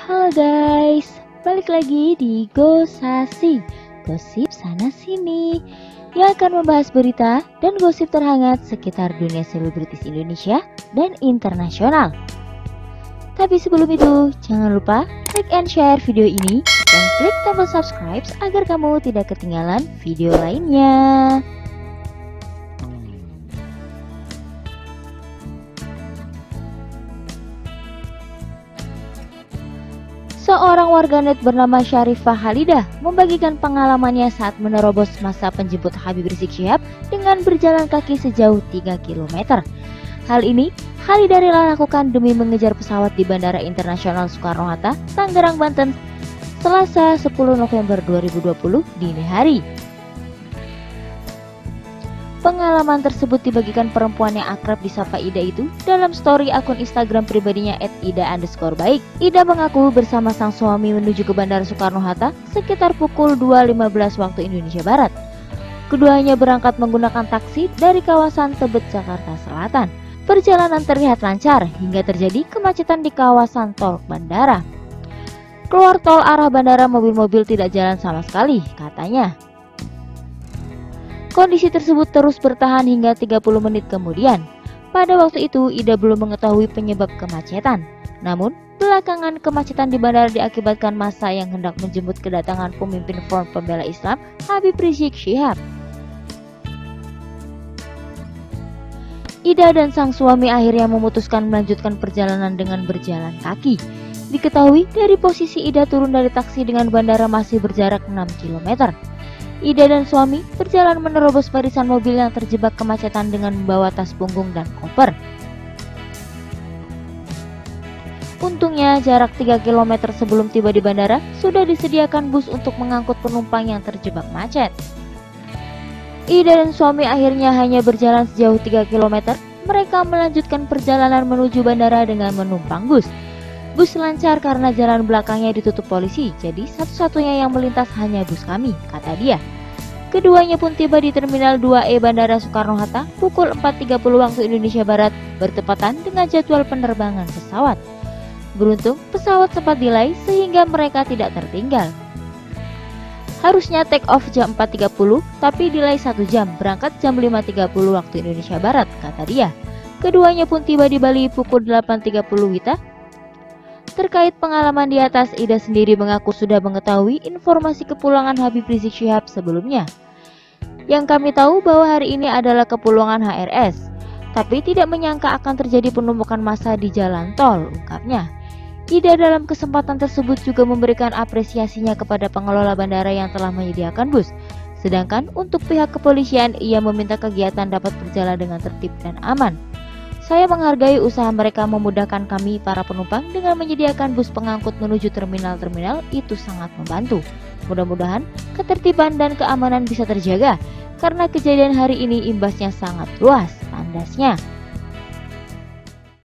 Halo guys, balik lagi di Gosasi, gosip sana sini yang akan membahas berita dan gosip terhangat sekitar dunia selebritis Indonesia dan internasional. Tapi sebelum itu, jangan lupa like and share video ini dan klik tombol subscribe agar kamu tidak ketinggalan video lainnya. Seorang warganet bernama Syarifah Halidah membagikan pengalamannya saat menerobos masa penjemput Habib Rizik Syihab dengan berjalan kaki sejauh 3 km. Hal ini Halidah rela lakukan demi mengejar pesawat di Bandara Internasional Soekarno-Hatta, Tangerang, Banten, Selasa 10 November 2020 dini hari. Pengalaman tersebut dibagikan perempuan yang akrab disapa Ida itu dalam story akun Instagram pribadinya @ida_baik. Ida mengaku bersama sang suami menuju ke Bandara Soekarno-Hatta sekitar pukul 2.15 waktu Indonesia Barat. Keduanya berangkat menggunakan taksi dari kawasan Tebet, Jakarta Selatan. Perjalanan terlihat lancar hingga terjadi kemacetan di kawasan tol bandara. Keluar tol arah bandara mobil-mobil tidak jalan sama sekali, katanya. Kondisi tersebut terus bertahan hingga 30 menit kemudian. Pada waktu itu, Ida belum mengetahui penyebab kemacetan. Namun, belakangan kemacetan di bandara diakibatkan massa yang hendak menjemput kedatangan pemimpin Front Pembela Islam Habib Rizik Syihab. Ida dan sang suami akhirnya memutuskan melanjutkan perjalanan dengan berjalan kaki. Diketahui dari posisi Ida turun dari taksi dengan bandara masih berjarak 6 km. Ida dan suami berjalan menerobos barisan mobil yang terjebak kemacetan dengan membawa tas punggung dan koper. Untungnya jarak 3 km sebelum tiba di bandara sudah disediakan bus untuk mengangkut penumpang yang terjebak macet. Ida dan suami akhirnya hanya berjalan sejauh 3 km. Mereka melanjutkan perjalanan menuju bandara dengan menumpang bus. Bus lancar karena jalan belakangnya ditutup polisi, jadi satu-satunya yang melintas hanya bus kami, kata dia. Keduanya pun tiba di Terminal 2E Bandara Soekarno-Hatta pukul 4.30 waktu Indonesia Barat, bertepatan dengan jadwal penerbangan pesawat. Beruntung, pesawat sempat delay sehingga mereka tidak tertinggal. Harusnya take off jam 4.30, tapi delay 1 jam, berangkat jam 5.30 waktu Indonesia Barat, kata dia. Keduanya pun tiba di Bali pukul 8.30 WITA. Terkait pengalaman di atas, Ida sendiri mengaku sudah mengetahui informasi kepulangan Habib Rizik Syihab sebelumnya. Yang kami tahu bahwa hari ini adalah kepulangan HRS, tapi tidak menyangka akan terjadi penumpukan massa di jalan tol, ungkapnya. Ida dalam kesempatan tersebut juga memberikan apresiasinya kepada pengelola bandara yang telah menyediakan bus. Sedangkan untuk pihak kepolisian, ia meminta kegiatan dapat berjalan dengan tertib dan aman. Saya menghargai usaha mereka memudahkan kami para penumpang dengan menyediakan bus pengangkut menuju terminal-terminal, itu sangat membantu. Mudah-mudahan ketertiban dan keamanan bisa terjaga karena kejadian hari ini imbasnya sangat luas, tandasnya.